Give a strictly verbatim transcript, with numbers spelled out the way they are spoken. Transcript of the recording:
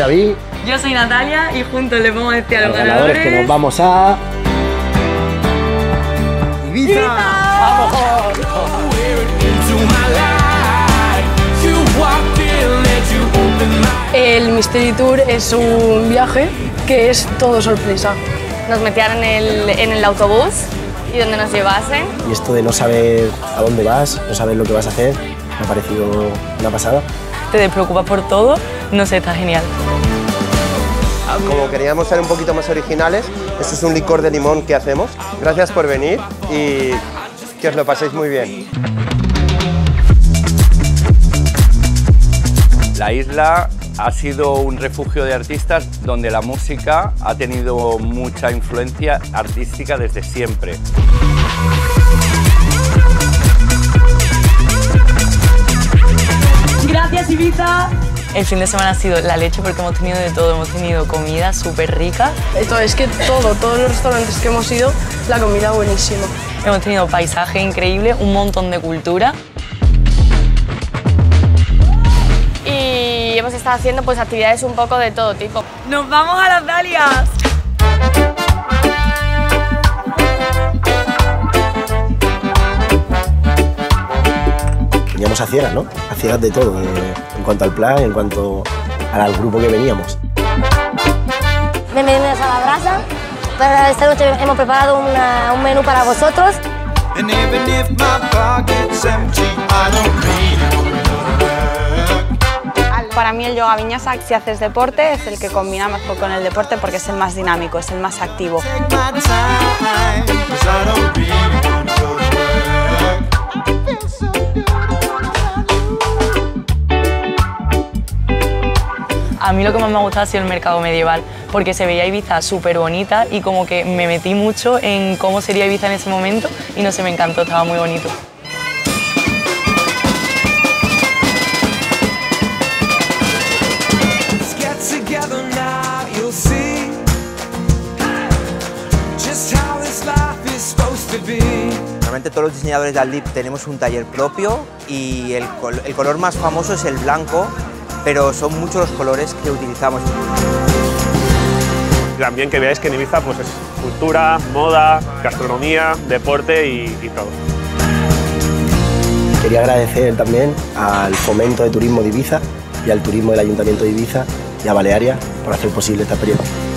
David. Yo soy Natalia y juntos le vamos a decir a los, los ganadores, ganadores que nos vamos a... ¡Ibiza! ¡Ibiza! ¡Vamos! El Mystery Tour es un viaje que es todo sorpresa. Nos metían en el, en el autobús y donde nos llevasen. Y esto de no saber a dónde vas, no saber lo que vas a hacer, me ha parecido una pasada. Te despreocupas por todo, no sé, está genial. Como queríamos ser un poquito más originales, este es un licor de limón que hacemos. Gracias por venir y que os lo paséis muy bien. La isla ha sido un refugio de artistas donde la música ha tenido mucha influencia artística desde siempre. Gracias, Ibiza. El fin de semana ha sido la leche porque hemos tenido de todo, hemos tenido comida súper rica. Esto es que todo, todos los restaurantes que hemos ido, la comida buenísima. Hemos tenido paisaje increíble, un montón de cultura. Y hemos estado haciendo pues actividades un poco de todo tipo. ¡Nos vamos a las Dalias! Veníamos a ciegas, ¿no? A ciegas de todo, eh, en cuanto al plan, en cuanto al grupo que veníamos. Bienvenidos a La Brasa. Para esta noche hemos preparado una, un menú para vosotros. Para mí el yoga vinyasa, si haces deporte, es el que combina mejor con el deporte porque es el más dinámico, es el más activo. A mí lo que más me ha gustado ha sido el mercado medieval, porque se veía Ibiza súper bonita y como que me metí mucho en cómo sería Ibiza en ese momento y no sé, me encantó, estaba muy bonito. Normalmente todos los diseñadores de Aldip tenemos un taller propio y el, col el color más famoso es el blanco, pero son muchos los colores que utilizamos. También que veáis que en Ibiza pues, es cultura, moda, gastronomía, deporte y, y todo. Quería agradecer también al Fomento de Turismo de Ibiza y al Turismo del Ayuntamiento de Ibiza y a Balearia por hacer posible esta experiencia.